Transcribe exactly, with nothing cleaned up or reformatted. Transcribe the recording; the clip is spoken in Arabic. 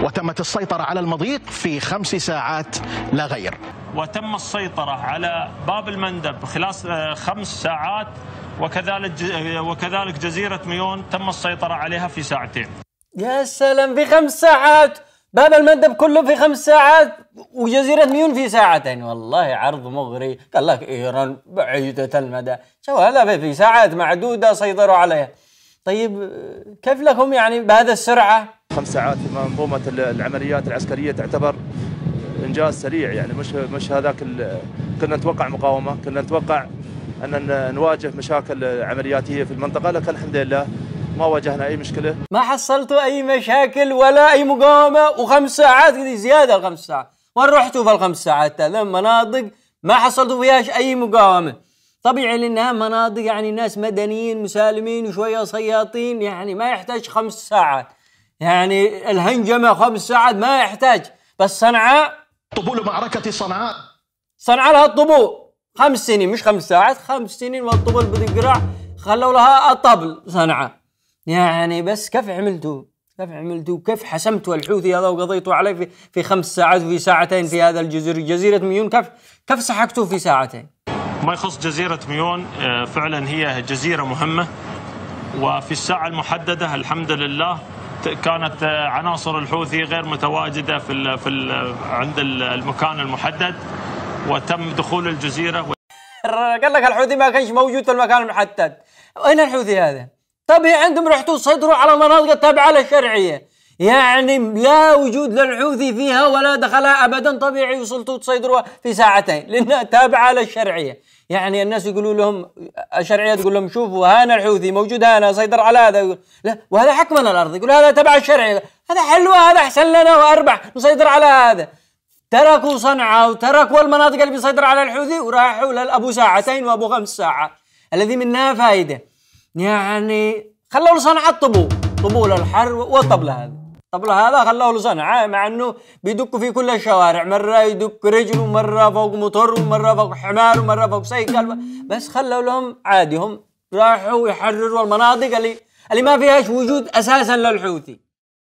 وتمت السيطرة على المضيق في خمس ساعات لا غير. وتم السيطرة على باب المندب خلال خمس ساعات، وكذلك وكذلك جزيرة ميون تم السيطرة عليها في ساعتين. يا سلام، في خمس ساعات! باب المندب كله في خمس ساعات وجزيرة ميون في ساعتين. والله عرض مغري. قال لك إيران بعيدة المدى، شو هذا في ساعات معدودة سيطروا عليها. طيب كيف لكم يعني بهذا السرعة؟ خمس ساعات في منظومة العمليات العسكرية تعتبر إنجاز سريع، يعني مش مش هذاك. كنا نتوقع مقاومة، كنا نتوقع أن نواجه مشاكل عملياتية في المنطقة، لكن الحمد لله ما واجهنا أي مشكلة. ما حصلتوا أي مشاكل ولا أي مقاومة، وخمس ساعات زيادة الخمس ساعات. وين رحتوا في الخمس ساعات؟ هذا مناطق ما حصلتوا فيهاش أي مقاومة. طبيعي لأنها مناطق يعني ناس مدنيين مسالمين وشوية صياطين، يعني ما يحتاج خمس ساعات. يعني الهنجمة خمس ساعات ما يحتاج. بس صنعاء، طبول معركة صنعاء، صنعاء لها الطبول خمس سنين، مش خمس ساعات، خمس سنين والطبول بتقرع. خلوا لها الطبل صنعاء. يعني بس كيف عملتوا؟ كيف عملتوا؟ كيف حسمتوا الحوثي هذا وقضيتوا عليه في في خمس ساعات وفي ساعتين في هذا الجزيرة جزيرة ميون؟ كيف كيف سحقتوا في ساعتين؟ ما يخص جزيرة ميون، فعلا هي جزيرة مهمة، وفي الساعة المحددة الحمد لله كانت عناصر الحوثي غير متواجدة في ال في ال عند المكان المحدد، وتم دخول الجزيرة. قال لك الحوثي ما كانش موجود في المكان المحدد. وين الحوثي هذا؟ طبيعي عندهم رحتوا تصيدروا على مناطق التابعة للشرعية، يعني لا وجود للحوثي فيها ولا دخلها أبدا. طبيعي وصلتوا تصيدروها في ساعتين لأنها تابعة للشرعية. يعني الناس يقولوا لهم الشرعية تقول لهم شوفوا هانا الحوثي موجود هانا سيطر على هذا، يقول لا وهذا حق من الأرض، يقول هذا تبع الشرعية، هذا حلوة، هذا أحسن لنا وأربح نسيطر على هذا. تركوا صنعاء وتركوا المناطق اللي بيسيطر على الحوثي وراحوا للأبو ساعتين وأبو خمس ساعات الذي منها فائدة. يعني خلوا لصنعاء الطبول، طبول الحر والطبلة هذا. الطبلة هذا خلوه لصنعاء، مع انه بيدقوا في كل الشوارع، مرة يدق رجل ومرة فوق موتور ومرة فوق حمار ومرة فوق سيكل، بس خلوا لهم عادي. هم راحوا يحرروا المناطق اللي اللي ما فيهاش وجود اساسا للحوثي.